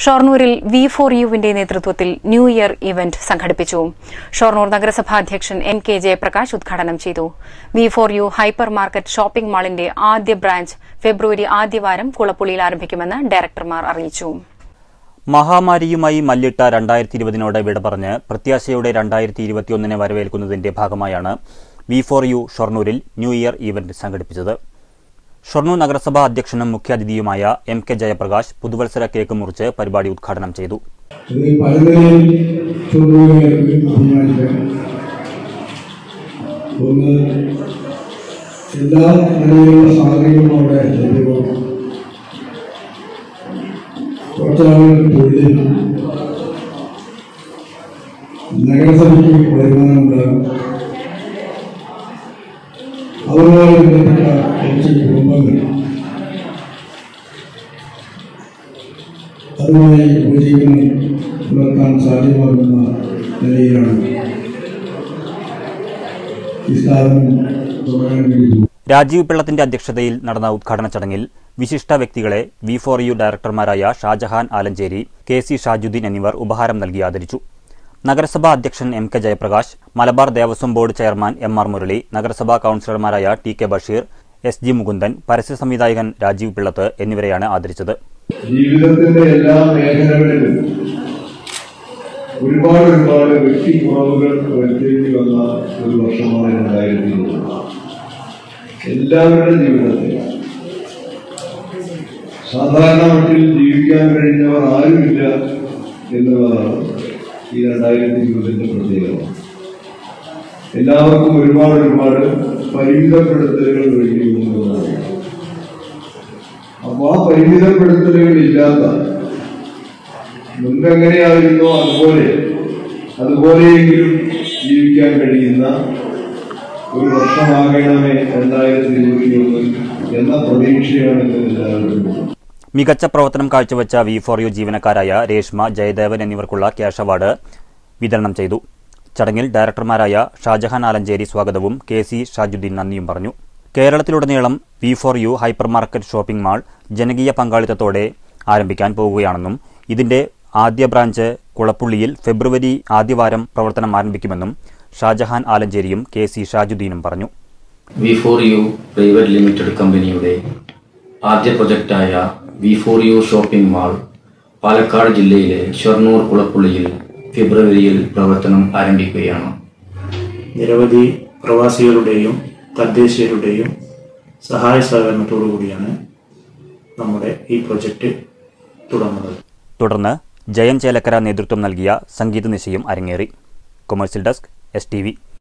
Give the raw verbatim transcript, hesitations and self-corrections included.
ഷൊർണൂരിൽ V four യുവിന്റെ നേതൃത്വത്തിൽ new year event സംഘടിപ്പിച്ചു. ഷൊർണൂർ നഗരസഭാ അധ്യക്ഷൻ എം കെ ജയപ്രകാശ് ഉദ്ഘാടനം ചെയ്തു. V four U hyper market shopping മാളിന്റെ ആദ്യ ബ്രാഞ്ച് ഫെബ്രുവരി ആദ്യവാരം കുളപ്പുള്ളിയിൽ ആരംഭിക്കുമെന്ന് ഡയറക്ടർമാർ അറിയിച്ചു. മഹാമാരിയുമായി മല്ലിട്ട രണ്ടായിരത്തി ഇരുപതിനോട് വിട പറഞ്ഞ് പ്രത്യാശയുടെ രണ്ടായിരത്തി ഇരുപത്തിയൊന്നിനെ വരവേൽക്കുന്നതിന്റെ ഭാഗമായാണ് വി ഫോർ യു ഷൊർണൂരിൽ ന്യൂ ഇയർ ഇവന്റ് സംഘടിപ്പിച്ചത്. ഷൊർണൂർ നഗരസഭാ അധ്യക്ഷനും മുഖ്യാതിഥിയുമായ എം കെ ജയപ്രകാശ് പുതുവത്സര കേക്ക് മുറിച്ച് പരിപാടി ഉദ്ഘാടനം ചെയ്തു. നഗരസഭയ്ക്ക് വരുമാനമുണ്ടാകും. അതുമായി ബന്ധപ്പെട്ട കുറച്ച് കുടുംബങ്ങൾ അതുമായി ഉപജീവനം പുലർത്താൻ സാധ്യമാകുന്ന നിലയിലാണ് ഈ സ്ഥാപനം തുടരാൻ വേണ്ടി. രാജീവ് പിള്ളത്തിന്റെ അധ്യക്ഷതയിൽ നടന്ന ഉദ്ഘാടന ചടങ്ങിൽ വിശിഷ്ട വ്യക്തികളെ വി ഫോർ യു ഡയറക്ടർമാരായ ഷാജഹാൻ ആലഞ്ചേരി, കെ സി ഷാജുദ്ദീൻ എന്നിവർ ഉപഹാരം നൽകി ആദരിച്ചു. നഗരസഭാ അധ്യക്ഷൻ M K Jayaprakash, Malabar Devaswom board chairman M R Murali, നഗരസഭാ കൌൺസിലർമാരായ T K Basheer, S G Mukundan, പരസ്യ സംവിധായകൻ രാജീവ് പിള്ളത്ത് എന്നിവരെയാണ് ആദരിച്ചത്. ജീവിതത്തിന്റെ എല്ലാ മേഖലകളിലും ഒരുപാട് ഒരുപാട് വ്യക്തിക്കുറവുകൾ വരുത്തേണ്ടി വന്ന ഒരു വർഷമാണ് രണ്ടായിരത്തി ഇരുപത്. എല്ലാവരുടെ ജീവിതത്തിൽ സാധാരണ മട്ടിൽ ജീവിക്കാൻ കഴിഞ്ഞവർ ആരുമില്ല എന്നുള്ളതാണ് ഈ രണ്ടായിരത്തി ഇരുപതിന്റെ പ്രത്യേകത. എല്ലാവർക്കും ഒരുപാട് ഒരുപാട് പരിമിതപ്പെടുത്തലുകൾ വേണ്ടി വന്നതാണ്. അപ്പൊ ആ പരിമിതപ്പെടുത്തലുകൾ ഇല്ലാത്ത മുൻപെങ്ങനെയായിരുന്നോ അതുപോലെ അതുപോലെയെങ്കിലും ജീവിക്കാൻ കഴിയുന്ന ഒരു വർഷമാകണമേ രണ്ടായിരത്തി ഇരുപത്തിയൊന്ന് എന്ന പ്രതീക്ഷയാണ് എല്ലാവരും. മികച്ച പ്രവർത്തനം കാഴ്ചവെച്ച വി ഫോർ യു ജീവനക്കാരായ രേഷ്മ, ജയദേവൻ എന്നിവർക്കുള്ള ക്യാഷ് അവാർഡ് വിതരണം ചെയ്തു. ചടങ്ങിൽ ഡയറക്ടർമാരായ ഷാജഹാൻ ആലഞ്ചേരി സ്വാഗതവും കെ സി ഷാജുദ്ദീൻ നന്ദിയും പറഞ്ഞു. കേരളത്തിലുടനീളം V four U hyper market shopping mall ജനകീയ പങ്കാളിത്തത്തോടെ ആരംഭിക്കാൻ പോകുകയാണെന്നും ഇതിന്റെ ആദ്യ ബ്രാഞ്ച് കുളപ്പുള്ളിയിൽ ഫെബ്രുവരി ആദ്യവാരം പ്രവർത്തനം ആരംഭിക്കുമെന്നും ഷാജഹാൻ ആലഞ്ചേരിയും കെ സി ഷാജുദ്ദീനും പറഞ്ഞു. V four U private limited കമ്പനിയുടെ ആദ്യ പ്രൊജക്റ്റായ V four U shopping mall Palakkad ജില്ലയിലെ ഷൊർണൂർ കുളപ്പുള്ളിയിൽ ഫെബ്രുവരിയിൽ പ്രവർത്തനം ആരംഭിക്കുകയാണ്. നിരവധി പ്രവാസികളുടെയും തദ്ദേശീയരുടെയും സഹായ സഹകരണത്തോടു കൂടിയാണ് നമ്മുടെ ഈ പ്രൊജക്റ്റ് തുടങ്ങുന്നത്. തുടർന്ന് ജയൻ ചേലക്കര നേതൃത്വം നൽകിയ സംഗീത നിശയും അരങ്ങേറി. Commercial desk, S T V.